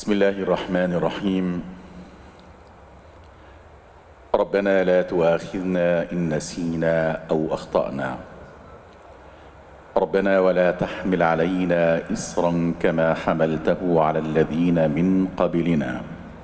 بسم الله الرحمن الرحيم. ربنا لا تؤاخذنا إن نسينا أو أخطأنا. ربنا ولا تحمل علينا إصرا كما حملته على الذين من قبلنا.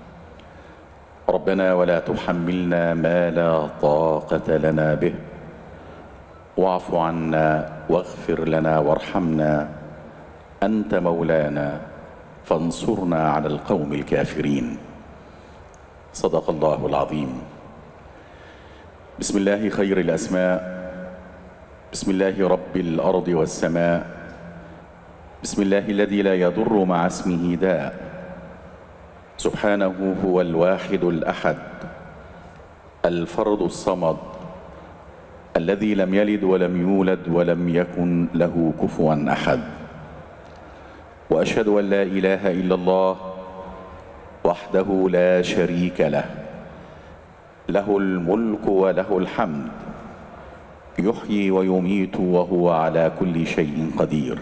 ربنا ولا تحملنا ما لا طاقة لنا به، واعف عنا واغفر لنا وارحمنا، أنت مولانا فانصرنا على القوم الكافرين. صدق الله العظيم. بسم الله خير الأسماء، بسم الله رب الأرض والسماء، بسم الله الذي لا يضر مع اسمه داء، سبحانه هو الواحد الأحد الفرد الصمد الذي لم يلد ولم يولد ولم يكن له كفوا أحد. وأشهد أن لا إله إلا الله وحده لا شريك له، له الملك وله الحمد، يحيي ويميت وهو على كل شيء قدير.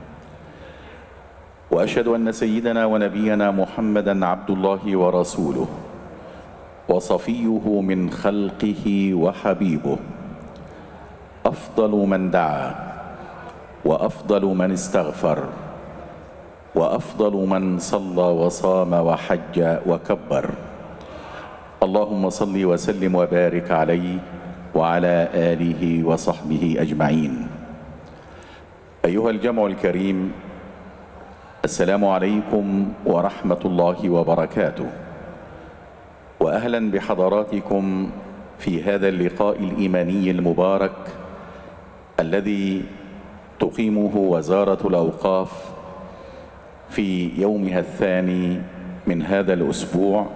وأشهد أن سيدنا ونبينا محمدًا عبد الله ورسوله وصفيه من خلقه وحبيبه، أفضل من دعا وأفضل من استغفر وأفضل من صلى وصام وحج وكبر. اللهم صل وسلم وبارك عليه وعلى آله وصحبه أجمعين. أيها الجمع الكريم، السلام عليكم ورحمة الله وبركاته، وأهلا بحضراتكم في هذا اللقاء الإيماني المبارك الذي تقيمه وزارة الأوقاف في يومها الثاني من هذا الأسبوع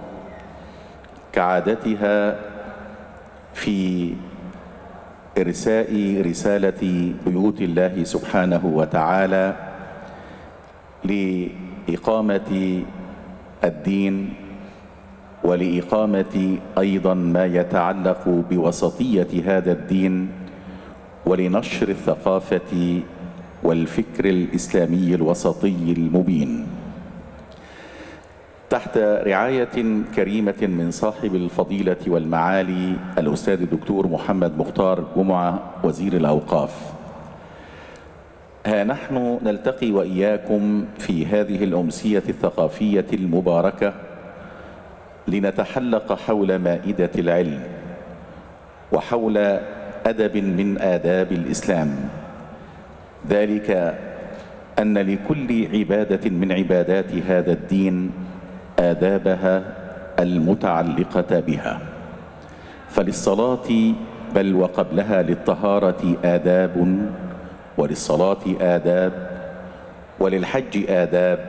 كعادتها في إرساء رسالة بيوت الله سبحانه وتعالى لإقامة الدين ولإقامة أيضا ما يتعلق بوسطية هذا الدين ولنشر الثقافة والفكر الإسلامي الوسطي المبين تحت رعاية كريمة من صاحب الفضيلة والمعالي الأستاذ الدكتور محمد مختار جمعة وزير الأوقاف. ها نحن نلتقي وإياكم في هذه الأمسية الثقافية المباركة لنتحلق حول مائدة العلم وحول أدب من آداب الإسلام، ذلك أن لكل عبادة من عبادات هذا الدين آدابها المتعلقة بها، فللصلاة بل وقبلها للطهارة آداب، وللصلاة آداب، وللحج آداب،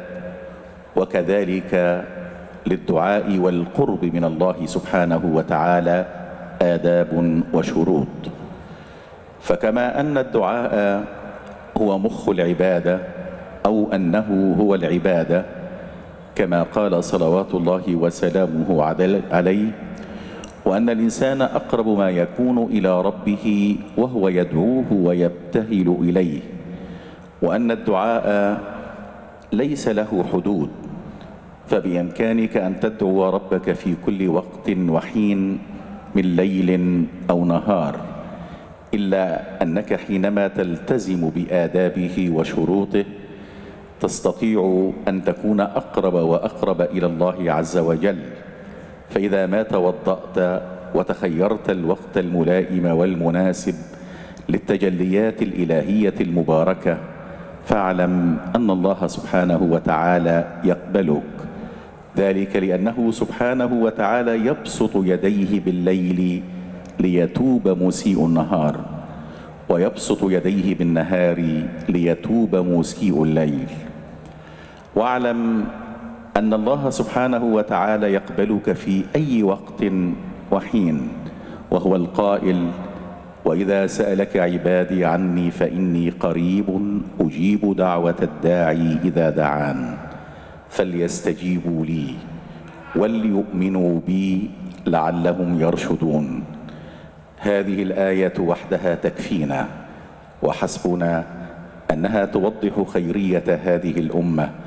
وكذلك للدعاء والقرب من الله سبحانه وتعالى آداب وشروط. فكما أن الدعاء هو مخ العبادة أو أنه هو العبادة كما قال صلوات الله وسلامه عليه، وأن الإنسان أقرب ما يكون إلى ربه وهو يدعوه ويبتهل إليه، وأن الدعاء ليس له حدود، فبإمكانك أن تدعو ربك في كل وقت وحين من ليل أو نهار، إلا أنك حينما تلتزم بآدابه وشروطه تستطيع أن تكون أقرب وأقرب إلى الله عز وجل. فإذا ما توضأت وتخيرت الوقت الملائم والمناسب للتجليات الإلهية المباركة فاعلم أن الله سبحانه وتعالى يقبلك، ذلك لأنه سبحانه وتعالى يبسط يديه بالليل ليتوب مسيء النهار، ويبسط يديه بالنهار ليتوب مسيء الليل. واعلم أن الله سبحانه وتعالى يقبلك في أي وقت وحين، وهو القائل: وإذا سألك عبادي عني فإني قريب أجيب دعوة الداعي إذا دعان فليستجيبوا لي وليؤمنوا بي لعلهم يرشدون. هذه الآية وحدها تكفينا وحسبنا أنها توضح خيرية هذه الأمة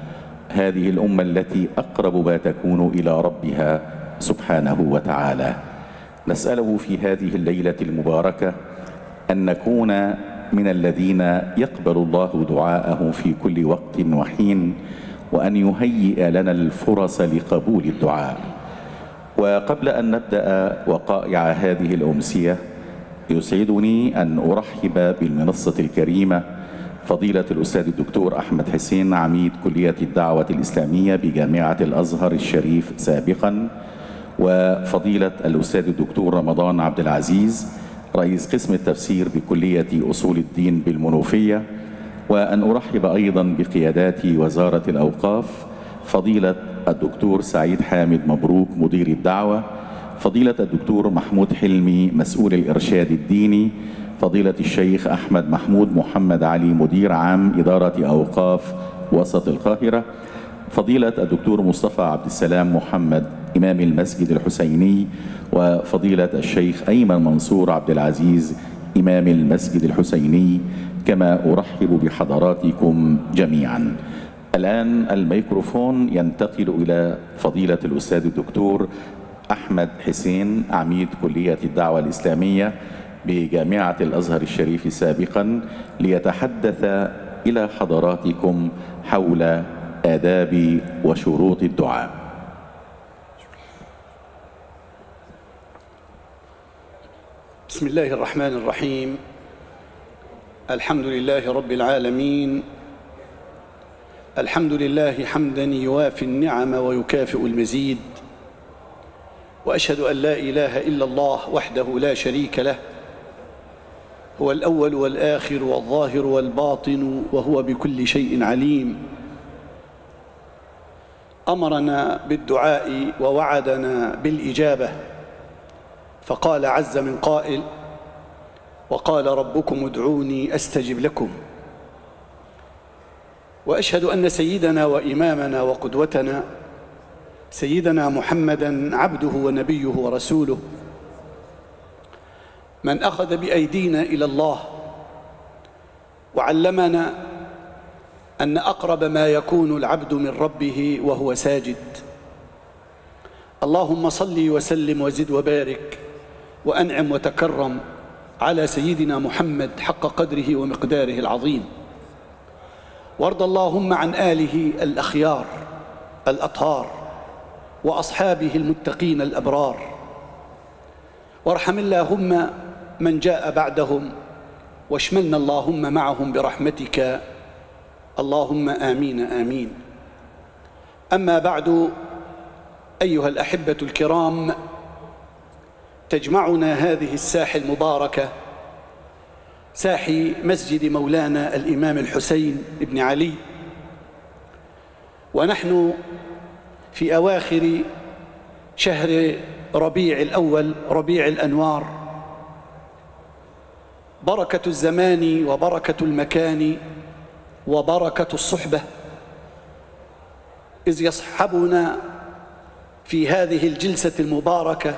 هذه الأمة التي أقرب ما تكون إلى ربها سبحانه وتعالى. نسأله في هذه الليلة المباركة أن نكون من الذين يقبل الله دعاءه في كل وقت وحين، وأن يهيئ لنا الفرص لقبول الدعاء. وقبل أن نبدأ وقائع هذه الأمسية، يسعدني أن أرحب بالمنصة الكريمة فضيلة الأستاذ الدكتور أحمد حسين، عميد كلية الدعوة الإسلامية بجامعة الأزهر الشريف سابقا، وفضيلة الأستاذ الدكتور رمضان عبد العزيز، رئيس قسم التفسير بكلية أصول الدين بالمنوفية. وأن أرحب أيضا بقيادات وزارة الأوقاف، فضيلة الدكتور سعيد حامد مبروك مدير الدعوة، فضيلة الدكتور محمود حلمي مسؤول الإرشاد الديني، فضيلة الشيخ أحمد محمود محمد علي مدير عام إدارة أوقاف وسط القاهرة، فضيلة الدكتور مصطفى عبد السلام محمد إمام المسجد الحسيني، وفضيلة الشيخ أيمن منصور عبد العزيز إمام المسجد الحسيني، كما أرحب بحضراتكم جميعا. الآن الميكروفون ينتقل إلى فضيلة الأستاذ الدكتور أحمد حسين، عميد كلية الدعوة الإسلامية بجامعة الأزهر الشريف سابقا، ليتحدث إلى حضراتكم حول آداب وشروط الدعاء. بسم الله الرحمن الرحيم. الحمد لله رب العالمين، الحمد لله حمدا يوافي النعم ويكافئ المزيد، وأشهد أن لا إله إلا الله وحده لا شريك له، هو الأول والآخر والظاهر والباطن، وهو بكل شيء عليم. أمرنا بالدعاء ووعدنا بالإجابة، فقال عز من قائل: وقال ربكم ادعوني أستجب لكم. وأشهد أن سيدنا وإمامنا وقدوتنا سيدنا محمدًا عبده ونبيه ورسوله، من أخذ بأيدينا إلى الله وعلمنا أن أقرب ما يكون العبد من ربه وهو ساجد. اللهم صل وسلم وزد وبارك وأنعم وتكرم على سيدنا محمد حق قدره ومقداره العظيم، وارض اللهم عن آله الأخيار الأطهار وأصحابه المتقين الأبرار، وارحم اللهم من جاء بعدهم، واشملنا اللهم معهم برحمتك، اللهم آمين آمين. أما بعد، أيها الأحبة الكرام، تجمعنا هذه الساحة المباركة، ساحي مسجد مولانا الإمام الحسين بن علي، ونحن في أواخر شهر ربيع الأول، ربيع الأنوار، بركة الزمان وبركة المكان وبركة الصحبة، إذ يصحبنا في هذه الجلسة المباركة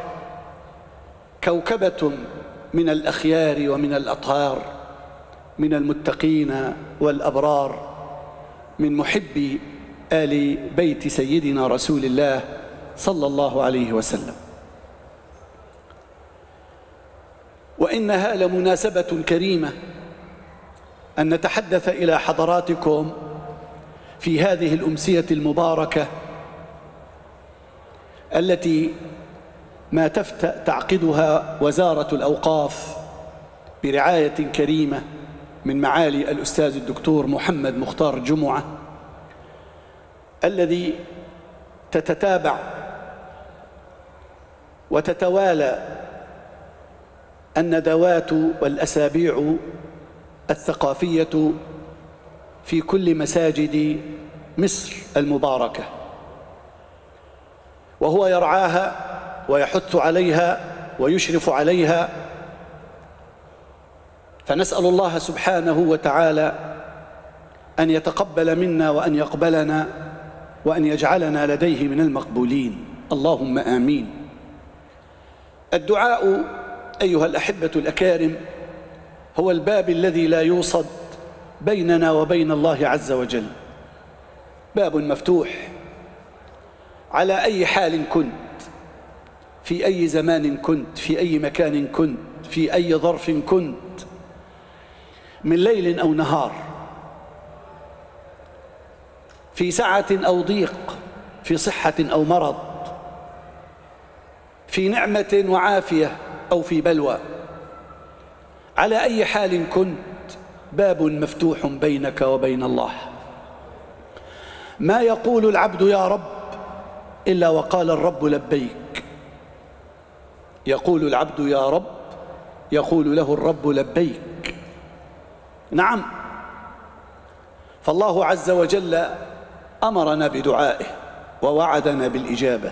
كوكبة من الأخيار ومن الأطهار، من المتقين والأبرار، من محبي آل بيت سيدنا رسول الله صلى الله عليه وسلم. وإنها لمناسبة كريمة أن نتحدث إلى حضراتكم في هذه الأمسية المباركة التي ما تعقدها وزارة الأوقاف برعاية كريمة من معالي الأستاذ الدكتور محمد مختار جمعة، الذي تتتابع وتتوالى الندوات والأسابيع الثقافية في كل مساجد مصر المباركة، وهو يرعاها ويحث عليها ويشرف عليها. فنسأل الله سبحانه وتعالى أن يتقبل منا وأن يقبلنا وأن يجعلنا لديه من المقبولين، اللهم آمين. الدعاء أيها الأحبة الأكارم هو الباب الذي لا يوصد بيننا وبين الله عز وجل، باب مفتوح على أي حال كنت، في أي زمان كنت، في أي مكان كنت، في أي ظرف كنت، من ليل أو نهار، في سعة أو ضيق، في صحة أو مرض، في نعمة وعافية أو في بلوى، على أي حال كنت باب مفتوح بينك وبين الله. ما يقول العبد يا رب إلا وقال الرب لبيك. يقول العبد يا رب، يقول له الرب لبيك. نعم، فالله عز وجل أمرنا بدعائه ووعدنا بالإجابة.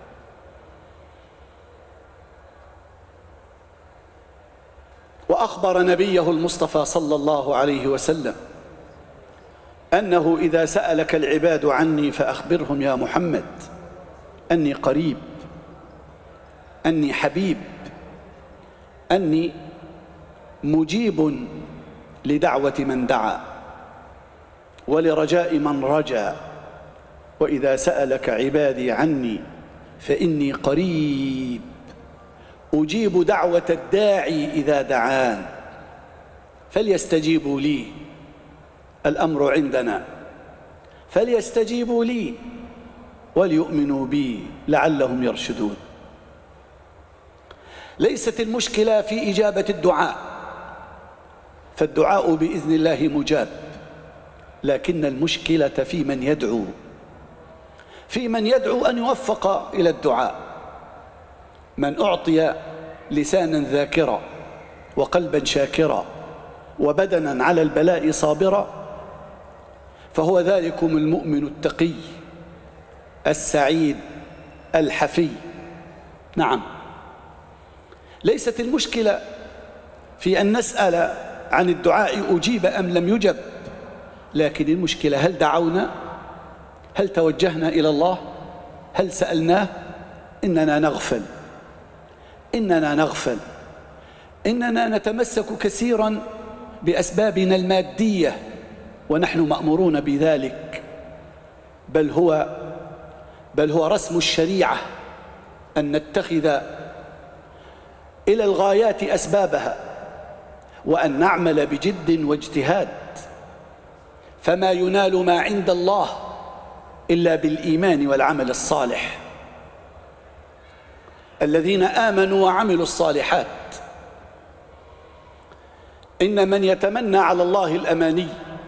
وأخبر نبيه المصطفى صلى الله عليه وسلم أنه إذا سألك العباد عني فأخبرهم يا محمد أني قريب، أني حبيب، أني مجيب لدعوة من دعا ولرجاء من رجا. وإذا سألك عبادي عني فإني قريب أجيب دعوة الداعي إذا دعان فليستجيبوا لي. الأمر عندنا، فليستجيبوا لي وليؤمنوا بي لعلهم يرشدون. ليست المشكلة في إجابة الدعاء، فالدعاء بإذن الله مجاب، لكن المشكلة في من يدعو، في من يدعو أن يوفق إلى الدعاء. من أعطي لسانا ذاكرا وقلبا شاكرا وبدنا على البلاء صابرا فهو ذلكم المؤمن التقي السعيد الحفي. نعم، ليست المشكلة في أن نسأل عن الدعاء أجيب أم لم يجب، لكن المشكلة هل دعونا؟ هل توجهنا إلى الله؟ هل سألناه؟ إننا نغفل، إننا نغفل، إننا نتمسك كثيرا بأسبابنا المادية ونحن مأمورون بذلك، بل هو رسم الشريعة أن نتخذ إلى الغايات أسبابها وأن نعمل بجد واجتهاد، فما ينال ما عند الله إلا بالإيمان والعمل الصالح. الذين آمنوا وعملوا الصالحات. إن من يتمنى على الله الأماني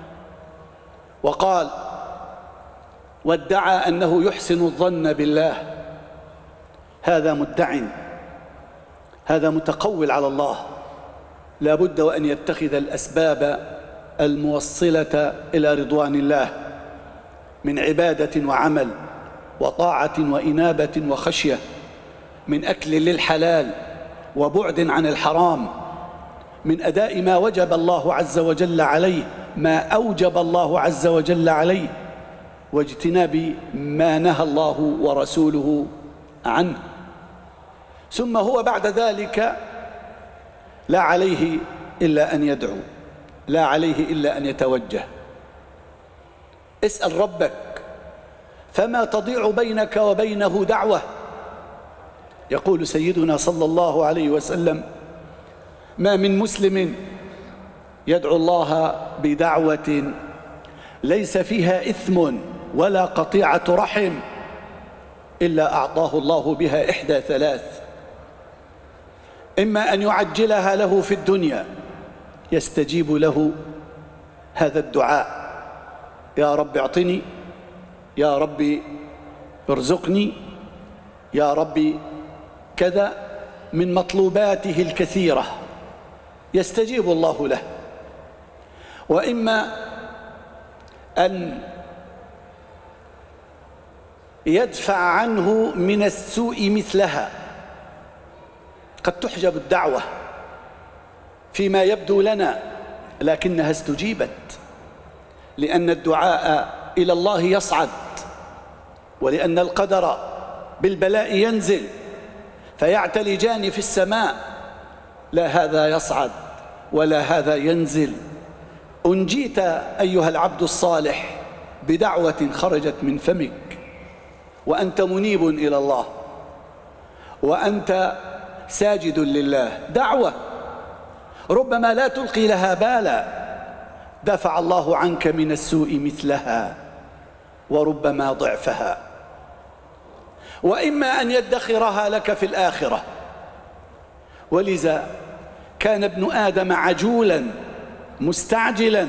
وقال وادعى أنه يحسن الظن بالله، هذا مدع، هذا متقول على الله، لا بد وأن يتخذ الأسباب الموصلة إلى رضوان الله من عبادة وعمل وطاعة وإنابة وخشية، من أكل للحلال وبعد عن الحرام، من أداء ما وجب الله عز وجل عليه، ما أوجب الله عز وجل عليه، واجتناب ما نهى الله ورسوله عنه. ثم هو بعد ذلك لا عليه إلا أن يدعو، لا عليه إلا أن يتوجه. اسأل ربك فما تضيع بينك وبينه دعوة. يقول سيدنا صلى الله عليه وسلم ما من مسلم يدعو الله بدعوة ليس فيها إثم ولا قطيعة رحم إلا أعطاه الله بها إحدى ثلاث: إما أن يعجلها له في الدنيا، يستجيب له هذا الدعاء، يا رب اعطني، يا رب ارزقني، يا رب كذا من مطلوباته الكثيرة، يستجيب الله له. وإما أن يدفع عنه من السوء مثلها. قد تحجب الدعوة فيما يبدو لنا لكنها استجيبت، لأن الدعاء إلى الله يصعد، ولأن القدر بالبلاء ينزل فيعتلجان في السماء، لا هذا يصعد ولا هذا ينزل. أنجيت أيها العبد الصالح بدعوة خرجت من فمك وأنت منيب إلى الله وأنت ساجد لله، دعوة ربما لا تلقي لها بالا، دفع الله عنك من السوء مثلها وربما ضعفها، وإما أن يدخرها لك في الآخرة. ولذا كان ابن آدم عجولا مستعجلا،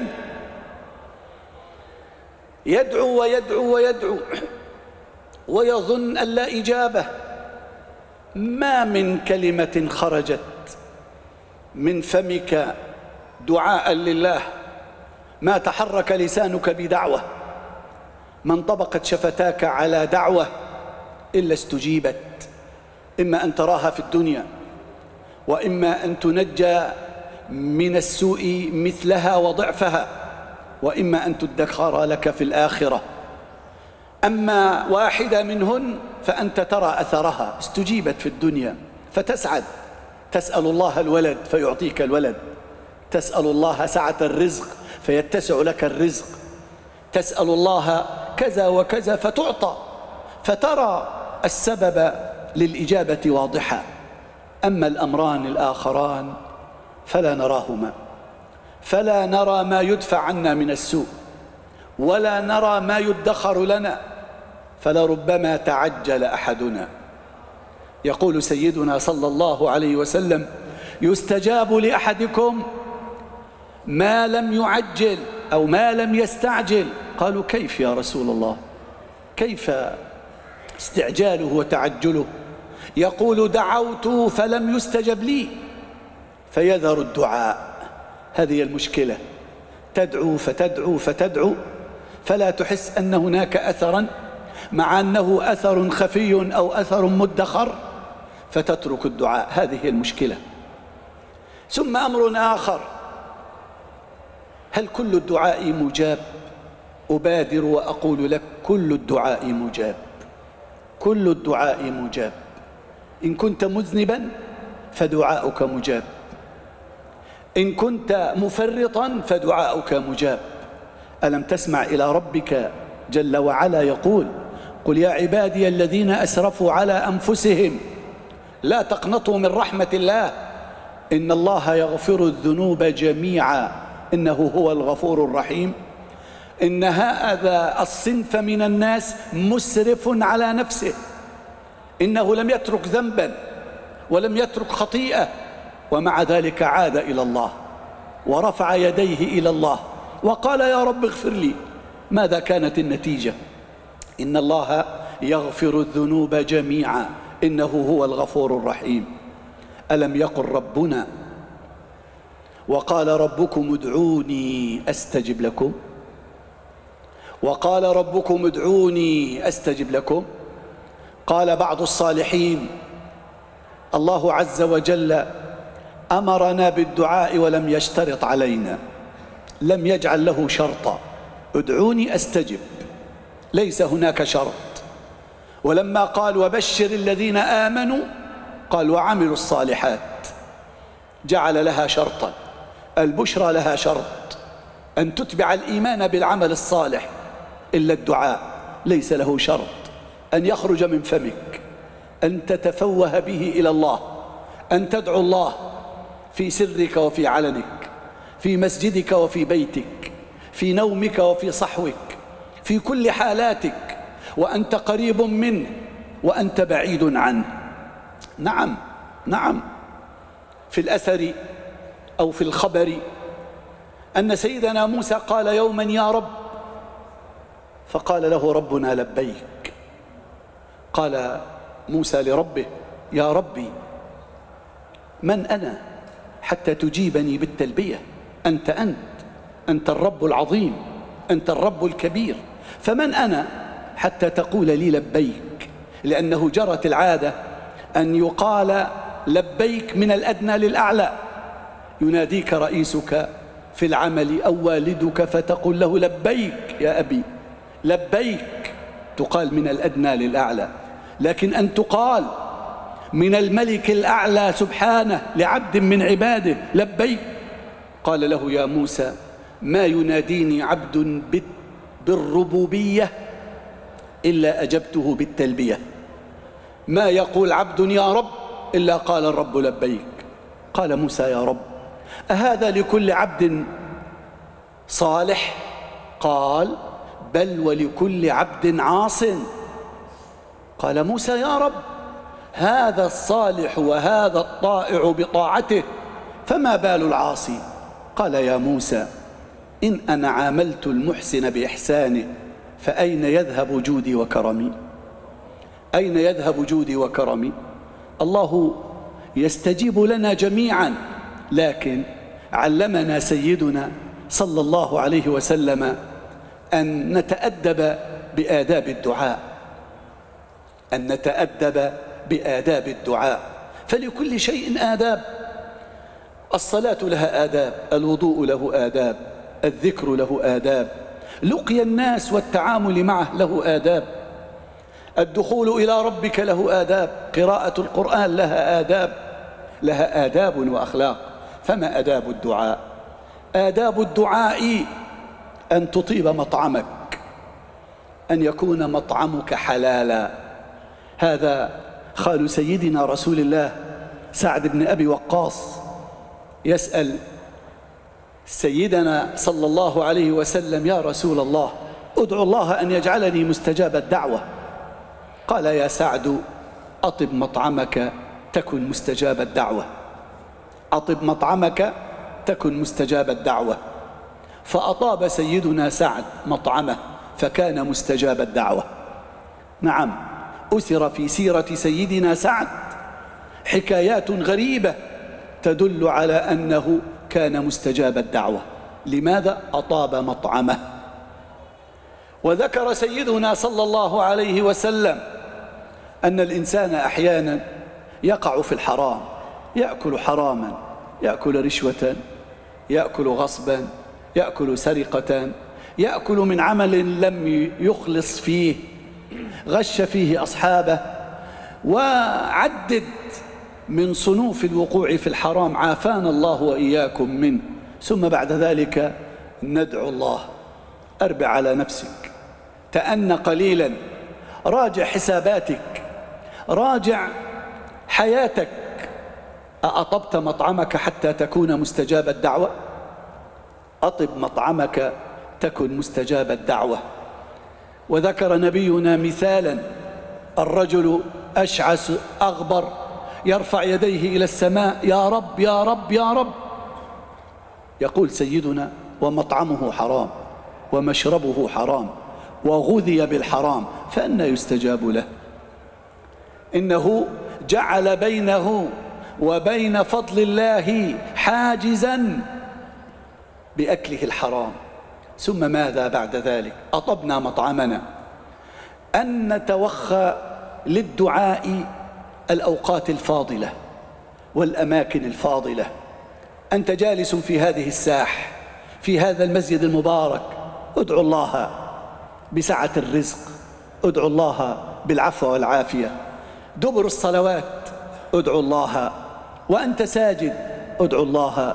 يدعو ويدعو ويدعو ويظن أن لا إجابة. ما من كلمة خرجت من فمك دعاء لله، ما تحرك لسانك بدعوة، ما انطبقت شفتاك على دعوة إلا استجيبت، إما أن تراها في الدنيا وإما أن تنجى من السوء مثلها وضعفها، وإما أن تدخر لك في الآخرة. أما واحدة منهن فأنت ترى أثرها، استجيبت في الدنيا فتسعد، تسأل الله الولد فيعطيك الولد، تسأل الله سعة الرزق فيتسع لك الرزق، تسأل الله كذا وكذا فتعطى، فترى السبب للإجابة واضحا. أما الأمران الآخران فلا نراهما، فلا نرى ما يدفع عنا من السوء ولا نرى ما يدخر لنا، فلربما تعجل أحدنا. يقول سيدنا صلى الله عليه وسلم: يستجاب لأحدكم ما لم يعجل أو ما لم يستعجل. قالوا: كيف يا رسول الله؟ كيف استعجاله وتعجله؟ يقول: دعوت فلم يستجب لي فيذر الدعاء. هذه المشكلة، تدعو فتدعو فتدعو فلا تحس أن هناك أثرا، مع أنه أثر خفي أو أثر مدخر، فتترك الدعاء. هذه المشكلة. ثم أمر آخر: هل كل الدعاء مجاب؟ أبادر وأقول لك: كل الدعاء مجاب، كل الدعاء مجاب. إن كنت مذنبا فدعاؤك مجاب، إن كنت مفرطا فدعاؤك مجاب. ألم تسمع إلى ربك جل وعلا يقول: قل يا عبادي الذين أسرفوا على أنفسهم لا تقنطوا من رحمة الله إن الله يغفر الذنوب جميعا إنه هو الغفور الرحيم. إن هذا الصنف من الناس مسرف على نفسه، إنه لم يترك ذنبا ولم يترك خطيئة، ومع ذلك عاد إلى الله ورفع يديه إلى الله وقال: يا رب اغفر لي. ماذا كانت النتيجة؟ إن الله يغفر الذنوب جميعا إنه هو الغفور الرحيم. ألم يقل ربنا وقال ربكم ادعوني أستجب لكم؟ وقال ربكم ادعوني أستجب لكم. قال بعض الصالحين: الله عز وجل أمرنا بالدعاء ولم يشترط علينا، لم يجعل له شرطا، ادعوني أستجب، ليس هناك شرط. ولما قال وبشر الذين آمنوا قال وعملوا الصالحات، جعل لها شرطا. البشرى لها شرط، أن تتبع الإيمان بالعمل الصالح. إلا الدعاء ليس له شرط أن يخرج من فمك، أن تتفوه به إلى الله، أن تدعو الله في سرك وفي علنك، في مسجدك وفي بيتك، في نومك وفي صحوك، في كل حالاتك، وأنت قريب منه وأنت بعيد عنه. نعم نعم. في الأثر أو في الخبر أن سيدنا موسى قال يوما: يا رب، فقال له ربنا: لبيك. قال موسى لربه: يا ربي، من أنا حتى تجيبني بالتلبية؟ أنت الرب العظيم، أنت الرب الكبير، فمن أنا حتى تقول لي لبيك؟ لأنه جرت العادة أن يقال لبيك من الأدنى للأعلى. يناديك رئيسك في العمل أو والدك فتقول له لبيك يا أبي، لبيك، تقال من الأدنى للأعلى. لكن أن تقال من الملك الأعلى سبحانه لعبد من عباده لبيك. قال له: يا موسى، ما يناديني عبد بالربوبية إلا أجبته بالتلبية. ما يقول عبد يا رب إلا قال الرب لبيك. قال موسى يا رب أهذا لكل عبد صالح؟ قال بل ولكل عبد عاص. قال موسى يا رب هذا الصالح وهذا الطائع بطاعته فما بال العاصي؟ قال يا موسى إن أنا عاملت المحسن بإحسانه فأين يذهب جودي وكرمي؟ أين يذهب جودي وكرمي؟ الله يستجيب لنا جميعا، لكن علمنا سيدنا صلى الله عليه وسلم أن نتأدب بآداب الدعاء، أن نتأدب بآداب الدعاء، فلكل شيء آداب. الصلاة لها آداب، الوضوء له آداب، الذكر له آداب، لقي الناس والتعامل معه له آداب، الدخول إلى ربك له آداب، قراءة القرآن لها آداب، لها آداب وأخلاق. فما آداب الدعاء؟ آداب الدعاء أن تطيب مطعمك، أن يكون مطعمك حلالا. هذا خال سيدنا رسول الله سعد بن أبي وقاص يسأل سيدنا صلى الله عليه وسلم يا رسول الله ادعو الله أن يجعلني مستجاب الدعوة. قال يا سعد أطب مطعمك تكن مستجاب الدعوة، أطب مطعمك تكن مستجاب الدعوة. فأطاب سيدنا سعد مطعمه فكان مستجاب الدعوة. نعم، أثر في سيرة سيدنا سعد حكايات غريبة تدل على أنه كان مستجاب الدعوة. لماذا؟ أطاب مطعمه. وذكر سيدنا صلى الله عليه وسلم أن الإنسان أحيانا يقع في الحرام، يأكل حراما، يأكل رشوة، يأكل غصبا، يأكل سرقة، يأكل من عمل لم يخلص فيه، غش فيه أصحابه، وعدد من صنوف الوقوع في الحرام عافانا الله وإياكم منه. ثم بعد ذلك ندعو الله. أربع على نفسك، تأن قليلا، راجع حساباتك، راجع حياتك. أأطبت مطعمك حتى تكون مستجاب الدعوة؟ أطب مطعمك تكن مستجاب الدعوة. وذكر نبينا مثالا، الرجل أشعث أغبر يرفع يديه إلى السماء يا رب يا رب يا رب. يقول سيدنا ومطعمه حرام ومشربه حرام وغذي بالحرام فأنى يستجاب له؟ إنه جعل بينه وبين فضل الله حاجزا بأكله الحرام. ثم ماذا بعد ذلك؟ أطبنا مطعمنا. أن نتوخى للدعاء الأوقات الفاضلة والأماكن الفاضلة. أنت جالس في هذه الساح في هذا المسجد المبارك، ادعو الله بسعة الرزق، ادعو الله بالعفو والعافية. دبر الصلوات ادعو الله، وأنت ساجد ادعو الله.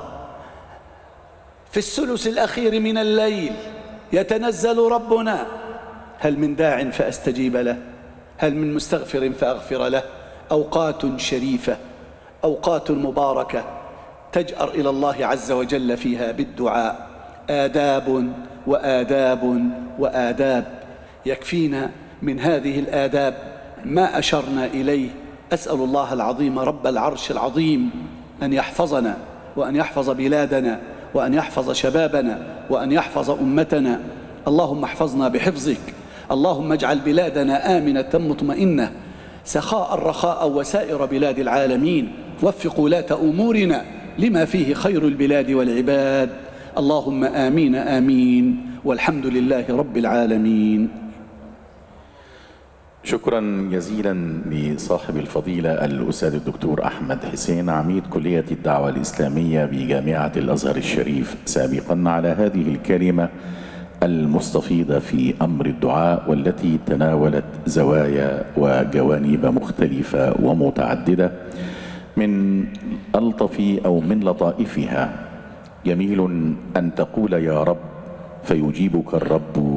في الثلث الأخير من الليل يتنزل ربنا، هل من داع فأستجيب له؟ هل من مستغفر فأغفر له؟ أوقات شريفة، أوقات مباركة تجأر إلى الله عز وجل فيها بالدعاء. آداب وآداب وآداب. يكفينا من هذه الآداب ما أشرنا إليه. أسأل الله العظيم رب العرش العظيم أن يحفظنا وأن يحفظ بلادنا وأن يحفظ شبابنا وأن يحفظ أمتنا. اللهم احفظنا بحفظك. اللهم اجعل بلادنا آمنة مطمئنة سخاء رخاء وسائر بلاد العالمين. وفق ولاة أمورنا لما فيه خير البلاد والعباد. اللهم آمين آمين، والحمد لله رب العالمين. شكرا جزيلا لصاحب الفضيلة الأستاذ الدكتور أحمد حسين، عميد كلية الدعوة الإسلامية بجامعة الأزهر الشريف، سابقا على هذه الكلمة المستفيضة في أمر الدعاء، والتي تناولت زوايا وجوانب مختلفة ومتعددة. من ألطف أو من لطائفها جميل أن تقول يا رب فيجيبك الرب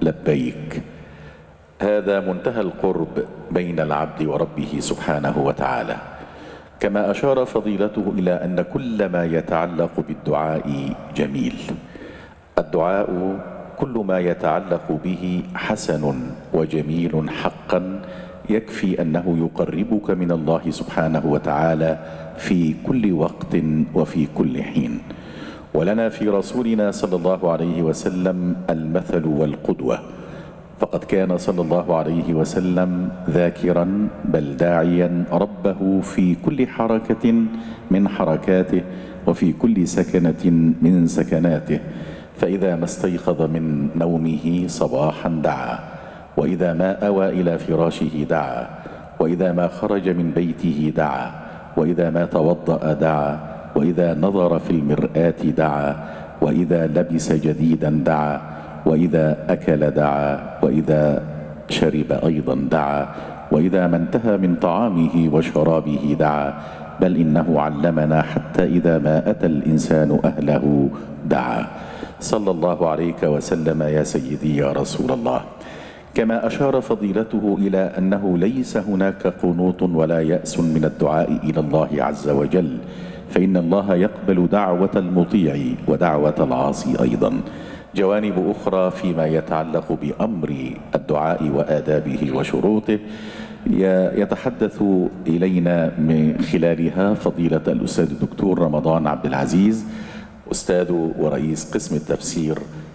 لبيك. هذا منتهى القرب بين العبد وربه سبحانه وتعالى. كما أشار فضيلته إلى أن كل ما يتعلق بالدعاء جميل. الدعاء كل ما يتعلق به حسن وجميل حقا، يكفي أنه يقربك من الله سبحانه وتعالى في كل وقت وفي كل حين. ولنا في رسولنا صلى الله عليه وسلم المثل والقدوة، فقد كان صلى الله عليه وسلم ذاكرا بل داعيا ربه في كل حركة من حركاته وفي كل سكنة من سكناته. فإذا ما استيقظ من نومه صباحا دعا، وإذا ما أوى إلى فراشه دعا، وإذا ما خرج من بيته دعا، وإذا ما توضأ دعا، وإذا نظر في المرآة دعا، وإذا لبس جديدا دعا، وإذا أكل دعا، وإذا شرب أيضا دعا، وإذا ما انتهى من طعامه وشرابه دعا. بل إنه علمنا حتى إذا ما أتى الإنسان أهله دعا. صلى الله عليك وسلم يا سيدي يا رسول الله. كما أشار فضيلته إلى أنه ليس هناك قنوط ولا يأس من الدعاء إلى الله عز وجل، فإن الله يقبل دعوة المطيع ودعوة العاصي أيضا. جوانب أخرى فيما يتعلق بأمر الدعاء وآدابه وشروطه يتحدث إلينا من خلالها فضيلة الأستاذ الدكتور رمضان عبد العزيز، أستاذ ورئيس قسم التفسير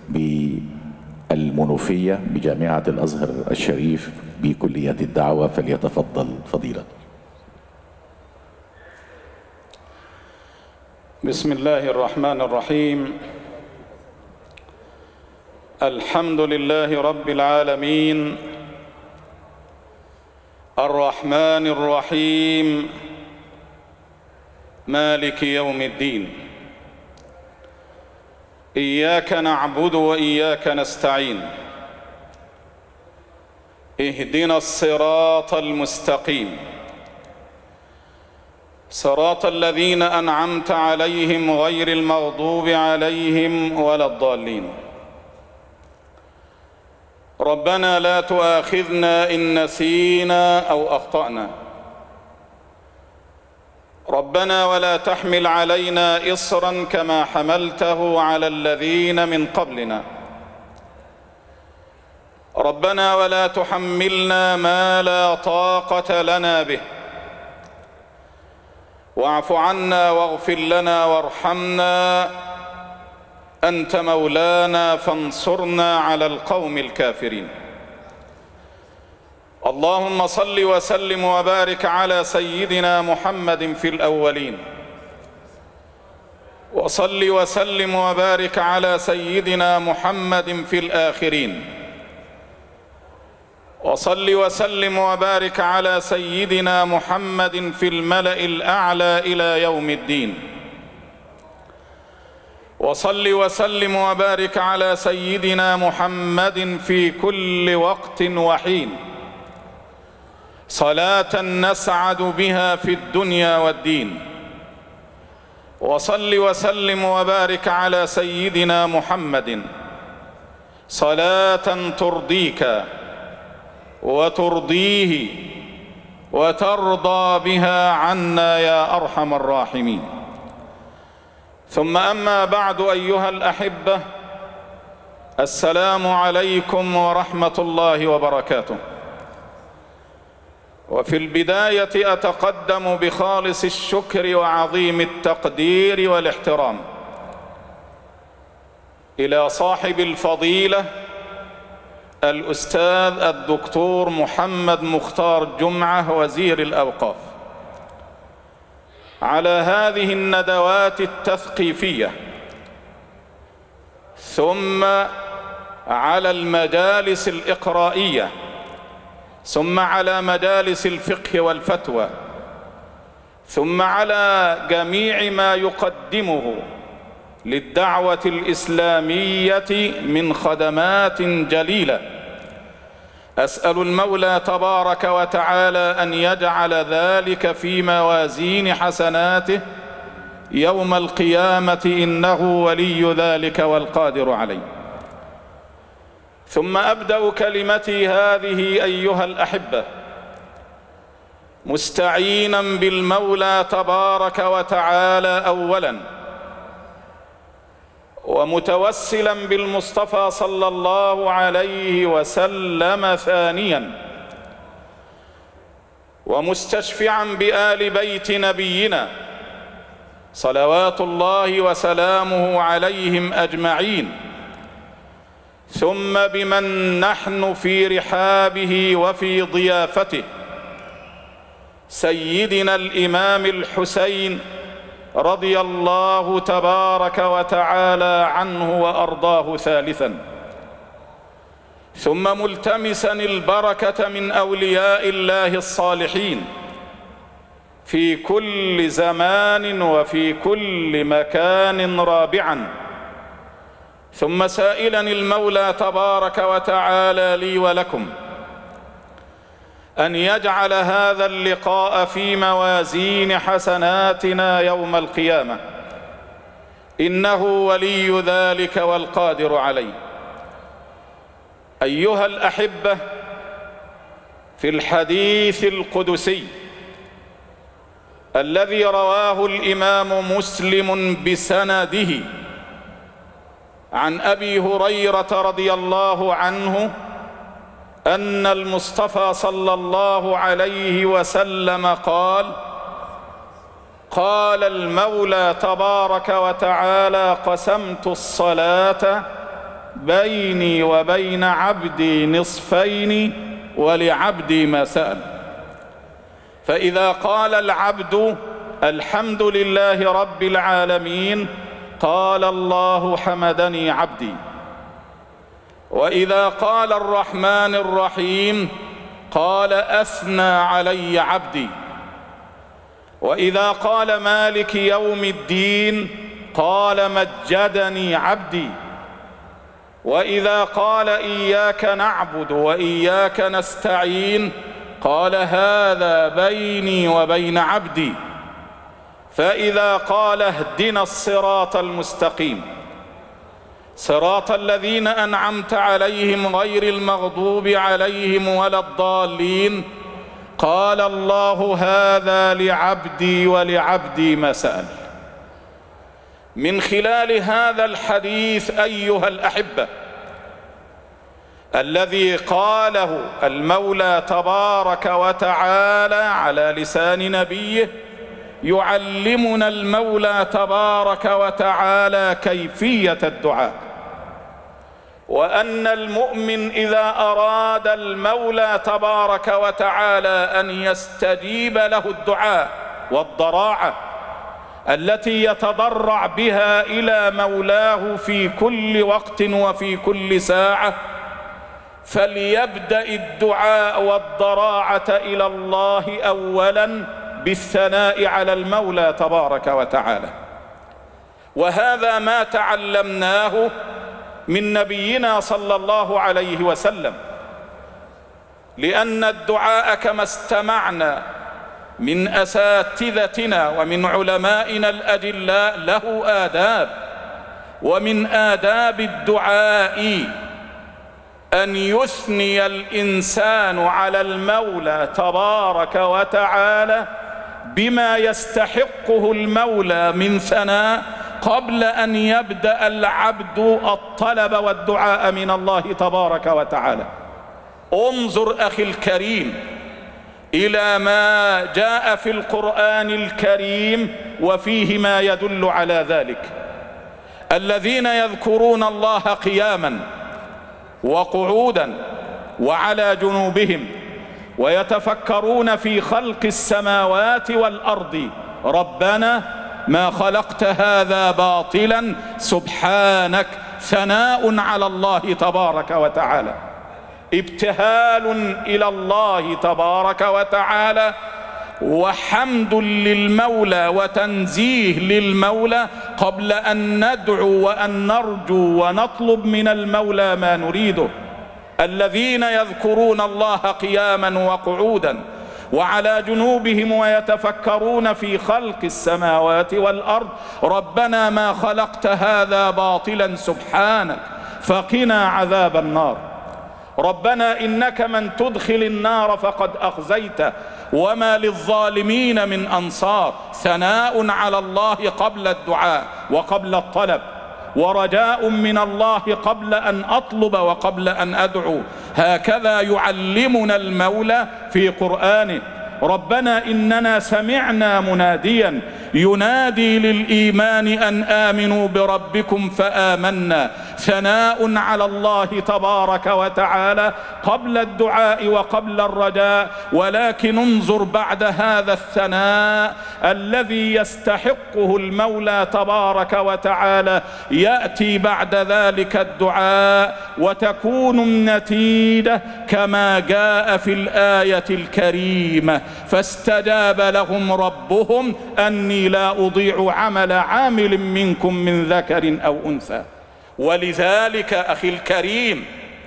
بالمنوفية بجامعة الأزهر الشريف بكلية الدعوة. فليتفضل فضيلة. بسم الله الرحمن الرحيم. الحمد لله رب العالمين، الرحمن الرحيم، مالك يوم الدين. إياك نعبد وإياك نستعين. اهدنا الصراط المستقيم، صراط الذين أنعمت عليهم غير المغضوب عليهم ولا الضالين. ربنا لا تؤاخذنا إن نسينا أو أخطأنا. ربنا ولا تحمل علينا إصرا كما حملته على الذين من قبلنا. ربنا ولا تحملنا ما لا طاقة لنا به. واعف عنا واغفر لنا وارحمنا، أنت مولانا فانصرنا على القوم الكافرين. اللهم صل وسلم وبارك على سيدنا محمد في الأولين، وصل وسلم وبارك على سيدنا محمد في الآخرين، وصل وسلم وبارك على سيدنا محمد في الملأ الأعلى إلى يوم الدين. وصل وسلم وبارك على سيدنا محمد في كل وقت وحين، صلاة نسعد بها في الدنيا والدين. وصل وسلم وبارك على سيدنا محمد صلاة ترضيك وترضيه وترضى بها عنا يا أرحم الراحمين. ثم أما بعد، أيها الأحبة، السلام عليكم ورحمة الله وبركاته. وفي البداية أتقدم بخالص الشكر وعظيم التقدير والاحترام إلى صاحب الفضيلة الأستاذ الدكتور محمد مختار جمعة وزير الأوقاف على هذه الندوات التثقيفية، ثم على المجالس الإقرائية، ثم على مجالس الفقه والفتوى، ثم على جميع ما يقدمه للدعوة الإسلامية من خدمات جليلة. أسأل المولى تبارك وتعالى أن يجعل ذلك في موازين حسناته يوم القيامة، إنه ولي ذلك والقادر عليه. ثم أبدأ كلمتي هذه أيها الأحبة مستعينا بالمولى تبارك وتعالى أولا، ومتوسلا بالمصطفى صلى الله عليه وسلم ثانيا، ومستشفعا بآل بيت نبينا صلوات الله وسلامه عليهم أجمعين، ثم بمن نحن في رحابه وفي ضيافته سيدنا الإمام الحسين رضي الله تبارك وتعالى عنه وأرضاه ثالثا، ثم ملتمسا البركة من أولياء الله الصالحين في كل زمان وفي كل مكان رابعا، ثم سائلا المولى تبارك وتعالى لي ولكم أن يجعل هذا اللقاء في موازين حسناتنا يوم القيامة، إنه ولي ذلك والقادر عليه. أيها الأحبة، في الحديث القدسي الذي رواه الإمام مسلم بسنده عن أبي هريرة رضي الله عنه أن المصطفى صلى الله عليه وسلم قال المولى تبارك وتعالى: قسمت الصلاة بيني وبين عبدي نصفين ولعبدي ما سأل، فإذا قال العبد الحمد لله رب العالمين قال الله حمدني عبدي، وإذا قال الرحمن الرحيم قال أثنى علي عبدي، وإذا قال مالك يوم الدين قال مجدني عبدي، وإذا قال إياك نعبد وإياك نستعين قال هذا بيني وبين عبدي، فإذا قال اهدنا الصراط المستقيم صراط الذين أنعمت عليهم غير المغضوب عليهم ولا الضالين قال الله هذا لعبدي ولعبدي ما سأل. من خلال هذا الحديث أيها الأحبة الذي قاله المولى تبارك وتعالى على لسان نبيه، يعلمنا المولى تبارك وتعالى كيفية الدعاء، وأن المؤمن إذا أراد المولى تبارك وتعالى أن يستجيب له الدعاء والضراعة التي يتضرع بها إلى مولاه في كل وقت وفي كل ساعة، فليبدأ الدعاء والضراعة إلى الله أولا بالثناء على المولى تبارك وتعالى. وهذا ما تعلمناه من نبينا صلى الله عليه وسلم، لأن الدعاء كما استمعنا من أساتذتنا ومن علمائنا الأجلاء له آداب، ومن آداب الدعاء أن يثني الإنسان على المولى تبارك وتعالى بما يستحقه المولى من ثناء قبل أن يبدأ العبد الطلب والدعاء من الله تبارك وتعالى. انظر أخي الكريم إلى ما جاء في القرآن الكريم وفيه ما يدل على ذلك: الذين يذكرون الله قياما وقعودا وعلى جنوبهم ويتفكرون في خلق السماوات والأرض ربنا ما خلقت هذا باطلا سبحانك. ثناء على الله تبارك وتعالى، ابتهال إلى الله تبارك وتعالى، وحمد للمولى وتنزيه للمولى قبل أن ندعو وأن نرجو ونطلب من المولى ما نريده. الذين يذكرون الله قياما وقعودا وعلى جنوبهم ويتفكرون في خلق السماوات والأرض ربنا ما خلقت هذا باطلا سبحانك فقنا عذاب النار. ربنا إنك من تدخل النار فقد أخزيته وما للظالمين من أنصار. ثناء على الله قبل الدعاء وقبل الطلب، ورجاء من الله قبل أن أطلب وقبل أن أدعو. هكذا يعلمنا المولى في قرآنه. ربنا إننا سمعنا مناديا ينادي للإيمان أن آمنوا بربكم فآمنا. ثناء على الله تبارك وتعالى قبل الدعاء وقبل الرجاء. ولكن انظر بعد هذا الثناء الذي يستحقه المولى تبارك وتعالى يأتي بعد ذلك الدعاء، وتكون النتيجة كما جاء في الآية الكريمة: فاستجاب لهم ربهم أني لا أضيع عمل عامل منكم من ذكر أو أنثى. ولذلك أخي الكريم،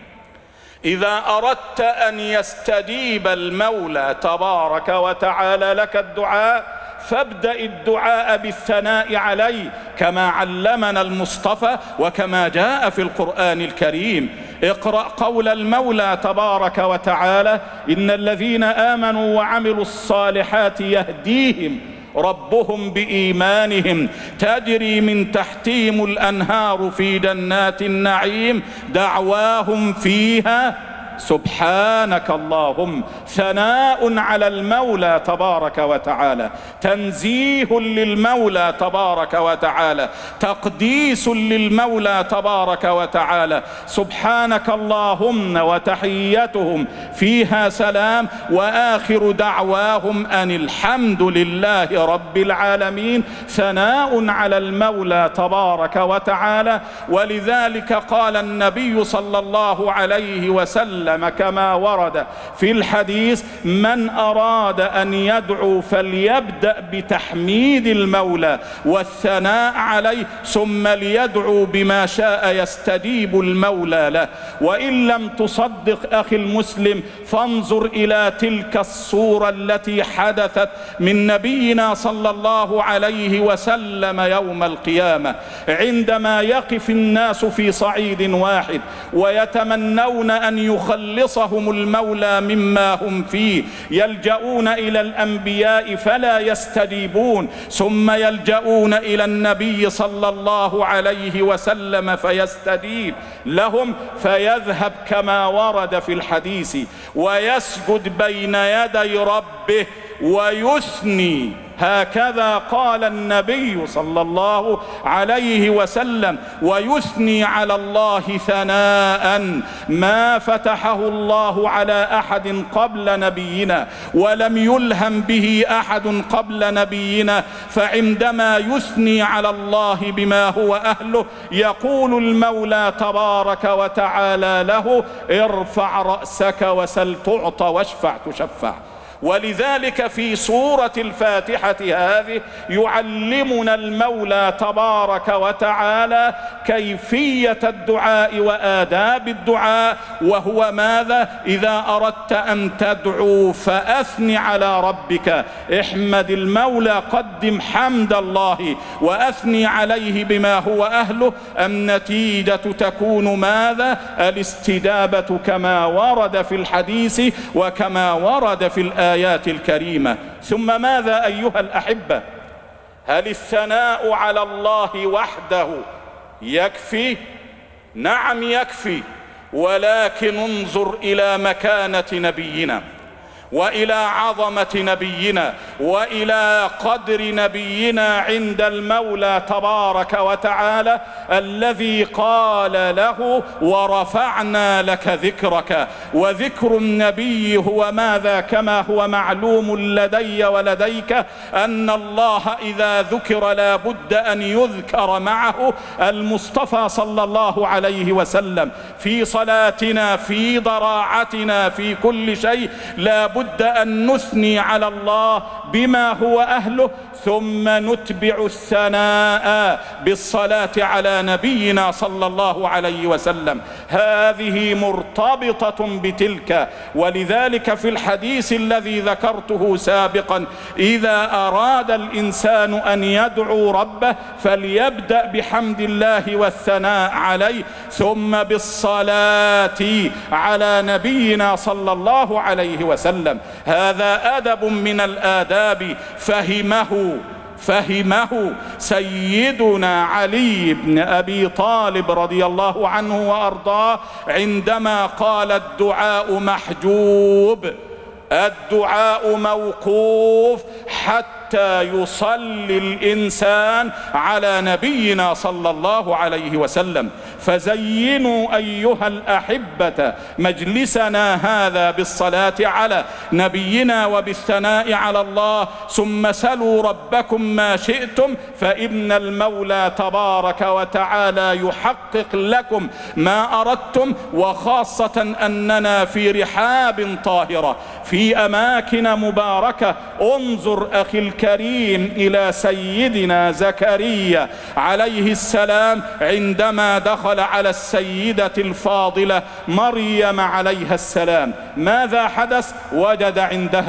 إذا أردت أن يستجيب المولى تبارك وتعالى لك الدعاء فابدأ الدعاء بالثناء عليه كما علمنا المصطفى وكما جاء في القرآن الكريم. اقرأ قول المولى تبارك وتعالى: إن الذين آمنوا وعملوا الصالحات يهديهم ربهم بإيمانهم تجري من تحتهم الأنهار في جنات النعيم دعواهم فيها سبحانك اللهم. ثناء على المولى تبارك وتعالى، تنزيه للمولى تبارك وتعالى، تقديس للمولى تبارك وتعالى. سبحانك اللهم وتحيتهم فيها سلام، وآخر دعواهم أن الحمد لله رب العالمين. ثناء على المولى تبارك وتعالى. ولذلك قال النبي صلى الله عليه وسلم كما ورد في الحديث: من أراد أن يدعو فليبدأ بتحميد المولى والثناء عليه، ثم ليدعو بما شاء يستجيب المولى له. وإن لم تصدق أخي المسلم فانظر إلى تلك الصورة التي حدثت من نبينا صلى الله عليه وسلم يوم القيامة، عندما يقف الناس في صعيد واحد ويتمنون أن يخلصهم المولى مما هم فيه، يلجؤون إلى الأنبياء فلا يستجيبون، ثم يلجؤون إلى النبي صلى الله عليه وسلم فيستجيب لهم، فيذهب كما ورد في الحديث ويسجد بين يدي ربه ويثني. هكذا قال النبي صلى الله عليه وسلم: ويثني على الله ثناء ما فتحه الله على أحد قبل نبينا ولم يلهم به أحد قبل نبينا. فعندما يثني على الله بما هو أهله يقول المولى تبارك وتعالى له: ارفع رأسك وسل تعطى واشفع تشفع. ولذلك في سورة الفاتحة هذه يعلمنا المولى تبارك وتعالى كيفية الدعاء وآداب الدعاء، وهو ماذا؟ إذا أردت أن تدعو فأثني على ربك، احمد المولى، قدم حمد الله وأثني عليه بما هو أهله. النتيجة تكون ماذا؟ الاستجابة كما ورد في الحديث وكما ورد في الآيات الكريمة. ثم ماذا أيها الأحبة؟ هل الثناء على الله وحده يكفي؟ نعم يكفي، ولكن انظر إلى مكانة نبينا وإلى عظمة نبينا وإلى قدر نبينا عند المولى تبارك وتعالى، الذي قال له: ورفعنا لك ذكرك. وذكر النبي هو ماذا؟ كما هو معلوم لدي ولديك أن الله إذا ذكر لا بد أن يذكر معه المصطفى صلى الله عليه وسلم. في صلاتنا، في ضراعتنا، في كل شيء لا بد أن نثني على الله بما هو أهله، ثم نتبع الثناء بالصلاة على نبينا صلى الله عليه وسلم. هذه مرتبطة بتلك. ولذلك في الحديث الذي ذكرته سابقا: إذا أراد الإنسان أن يدعو ربه فليبدأ بحمد الله والثناء عليه، ثم بالصلاة على نبينا صلى الله عليه وسلم. هذا أدب من الآداب فهمه سيدنا علي بن أبي طالب رضي الله عنه وأرضاه عندما قال: الدعاء محجوب، الدعاء موقوف حتى يصلي الإنسان على نبينا صلى الله عليه وسلم. فزينوا أيها الأحبة مجلسنا هذا بالصلاة على نبينا وبالثناء على الله، ثم سلوا ربكم ما شئتم فإن المولى تبارك وتعالى يحقق لكم ما أردتم. وخاصة أننا في رحاب طاهرة، في أماكن مباركة. انظر أخي الكريم إلى سيدنا زكريا عليه السلام عندما دخل على السيدة الفاضلة مريم عليها السلام، ماذا حدث؟ وجد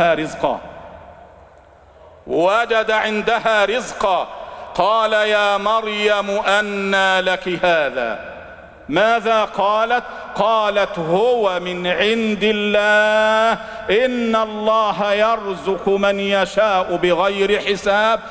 عندها رزقا. قال: يا مريم أنى لك هذا؟ ماذا قالت؟ قالت: هو من عند الله، إن الله يرزق من يشاء بغير حساب.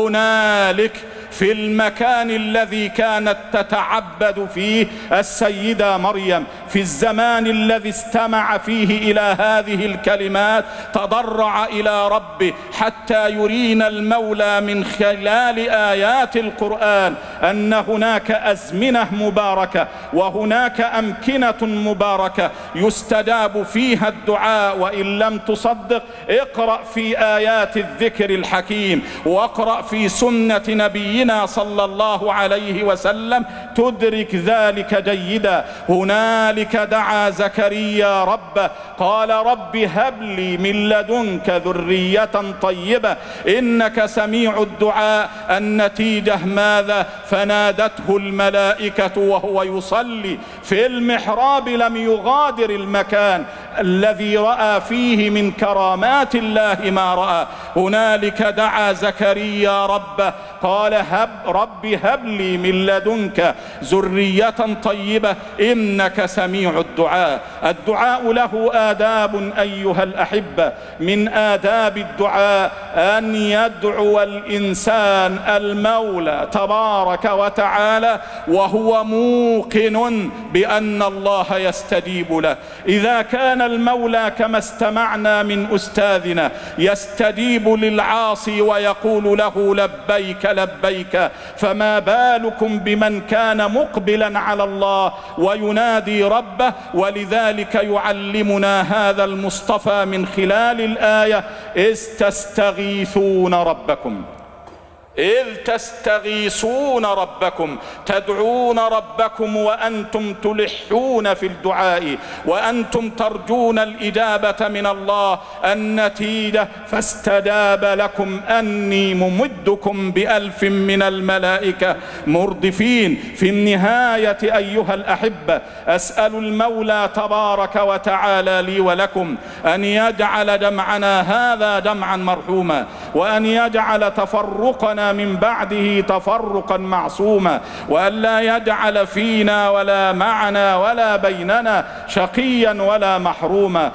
هنالك في المكان الذي كانت تتعبد فيه السيدة مريم، في الزمان الذي استمع فيه إلى هذه الكلمات، تضرع إلى ربه حتى يرينا المولى من خلال آيات القرآن أن هناك أزمنة مباركة وهناك أمكنة مباركة يستجاب فيها الدعاء. وإن لم تصدق اقرأ في آيات الذكر الحكيم، واقرأ في سنة نبينا صلى الله عليه وسلم تدرك ذلك جيدا. هنالك دعا زكريا ربه، قال: رب هب لي من لدنك ذرية طيبة إنك سميع الدعاء. النتيجة ماذا؟ فنادته الملائكة وهو يصلي في المحراب، لم يغادر المكان الذي رأى فيه من كرامات الله ما رأى. هنالك دعا زكريا ربه، قال: رب هب لي من لدنك ذرية طيبة إنك سميع الدعاء. الدعاء له آداب أيها الأحبة. من آداب الدعاء أن يدعو الإنسان المولى تبارك وتعالى وهو موقن بأن الله يستجيب له. إذا كان المولى كما استمعنا من أستاذنا يستجيب للعاصي ويقول له لبيك لبيك، فما بالكم بمن كان مقبلا على الله وينادي ربه؟ ولذلك يعلمنا هذا المصطفى من خلال الآية: إذ تستغيثون ربكم تدعون ربكم وأنتم تلحون في الدعاء وأنتم ترجون الإجابة من الله. النتيجة: فاستجاب لكم أني ممدكم ب1000 من الملائكة مردفين. في النهاية أيها الأحبة، أسأل المولى تبارك وتعالى لي ولكم أن يجعل جمعنا هذا جمعا مرحوما، وأن يجعل تفرقنا من بعده تفرقا معصوما، وأن لا يجعل فينا ولا معنا ولا بيننا شقيا ولا محروما.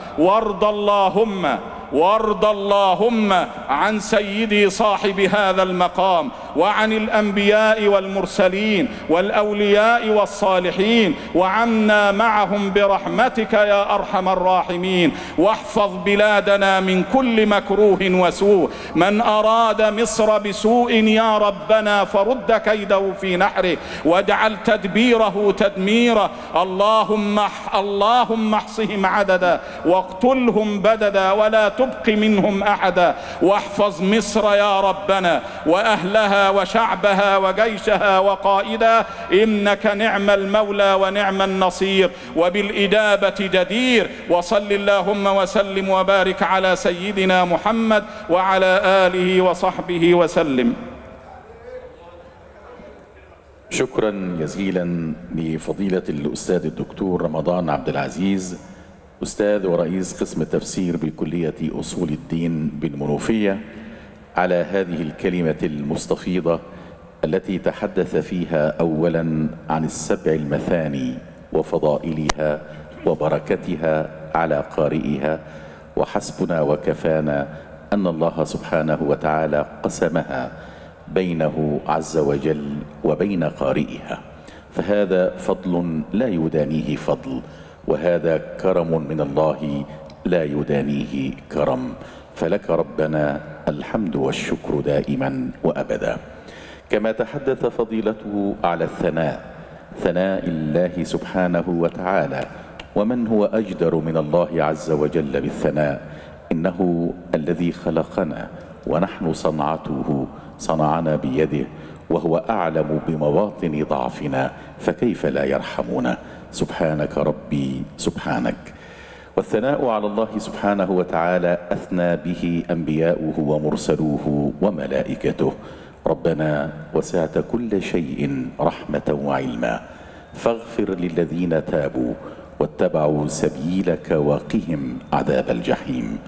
وارض اللهم عن سيدي صاحب هذا المقام وعن الأنبياء والمرسلين والأولياء والصالحين، وعنا معهم برحمتك يا أرحم الراحمين. واحفظ بلادنا من كل مكروه وسوء. من أراد مصر بسوء يا ربنا فرد كيده في نحره واجعل تدبيره تدميرا. اللهم احصهم عددا واقتلهم بددا، ولا تبق منهم أحدا، واحفظ مصر يا ربنا وأهلها وشعبها وجيشها وقائدها، إنك نعم المولى ونعم النصير وبالإجابة جدير. وصل اللهم وسلم وبارك على سيدنا محمد وعلى آله وصحبه وسلم. شكرا جزيلا لفضيلة الأستاذ الدكتور رمضان عبد العزيز، أستاذ ورئيس قسم التفسير بكلية أصول الدين بالمنوفية، على هذه الكلمة المستفيضة التي تحدث فيها أولا عن السبع المثاني وفضائلها وبركتها على قارئها، وحسبنا وكفانا أن الله سبحانه وتعالى قسمها بينه عز وجل وبين قارئها، فهذا فضل لا يدانيه فضل، وهذا كرم من الله لا يدانيه كرم، فلك ربنا الحمد والشكر دائما وأبدا. كما تحدث فضيلته على الثناء، ثناء الله سبحانه وتعالى، ومن هو أجدر من الله عز وجل بالثناء؟ إنه الذي خلقنا ونحن صنعته، صنعنا بيده، وهو أعلم بمواطن ضعفنا، فكيف لا يرحمنا؟ سبحانك ربي سبحانك. والثناء على الله سبحانه وتعالى أثنى به أنبياؤه ومرسلوه وملائكته. ربنا وسعت كل شيء رحمة وعلما، فاغفر للذين تابوا واتبعوا سبيلك وقهم عذاب الجحيم.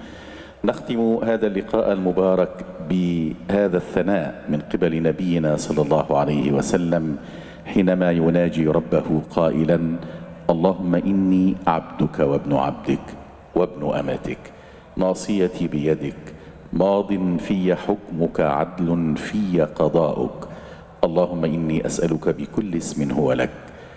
نختم هذا اللقاء المبارك بهذا الثناء من قبل نبينا صلى الله عليه وسلم حينما يناجي ربه قائلا: اللهم إني عبدك وابن عبدك وابن أمتك، ناصيتي بيدك، ماض في حكمك، عدل في قضاؤك. اللهم إني أسألك بكل اسم هو لك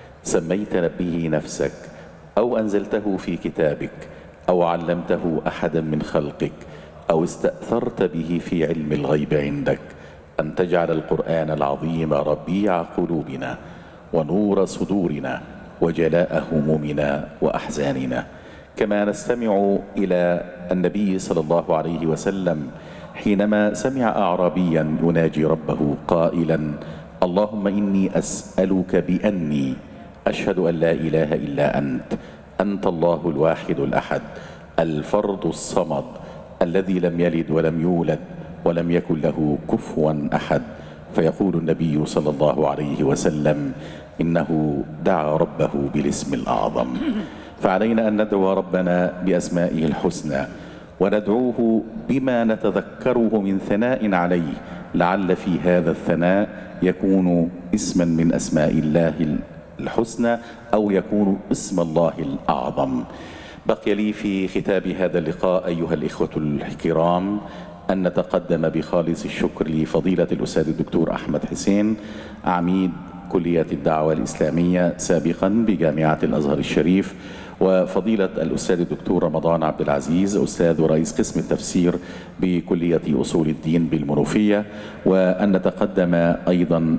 سميت به نفسك أو أنزلته في كتابك أو علمته أحدا من خلقك أو استأثرت به في علم الغيب عندك، أن تجعل القرآن العظيم ربيع قلوبنا ونور صدورنا وجلاء همومنا وأحزاننا. كما نستمع إلى النبي صلى الله عليه وسلم حينما سمع أعرابيا يناجي ربه قائلا: اللهم إني أسألك بأني أشهد أن لا إله إلا أنت الله الواحد الأحد الفرد الصمد الذي لم يلد ولم يولد ولم يكن له كفوا أحد. فيقول النبي صلى الله عليه وسلم: إنه دعا ربه بالاسم الأعظم. فعلينا أن ندعو ربنا بأسمائه الحسنى، وندعوه بما نتذكره من ثناء عليه، لعل في هذا الثناء يكون اسما من أسماء الله الحسنى أو يكون اسم الله الأعظم. بقي لي في ختام هذا اللقاء أيها الإخوة الكرام أن نتقدم بخالص الشكر لفضيلة الأستاذ الدكتور أحمد حسين، عميد كلية الدعوة الإسلامية سابقا بجامعة الأزهر الشريف، وفضيلة الأستاذ الدكتور رمضان عبد العزيز، أستاذ ورئيس قسم التفسير بكلية أصول الدين بالمنوفية، وأن نتقدم أيضا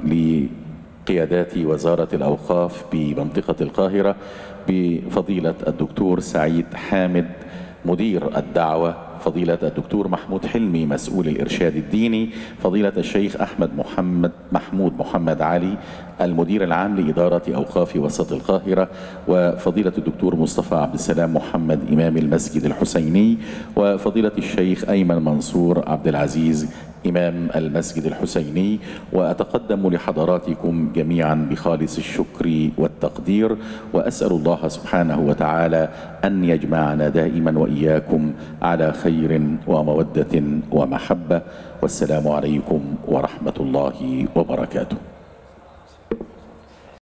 لقيادات وزارة الأوقاف بمنطقة القاهرة بفضيلة الدكتور سعيد حامد مدير الدعوة، فضيلة الدكتور محمود حلمي مسؤول الإرشاد الديني، فضيلة الشيخ محمود محمد علي المدير العام لإدارة أوقاف وسط القاهرة، وفضيلة الدكتور مصطفى عبد السلام محمد إمام المسجد الحسيني، وفضيلة الشيخ أيمن منصور عبد العزيز إمام المسجد الحسيني. وأتقدم لحضراتكم جميعا بخالص الشكر والتقدير، وأسأل الله سبحانه وتعالى أن يجمعنا دائما وإياكم على خير ومودة ومحبة، والسلام عليكم ورحمة الله وبركاته.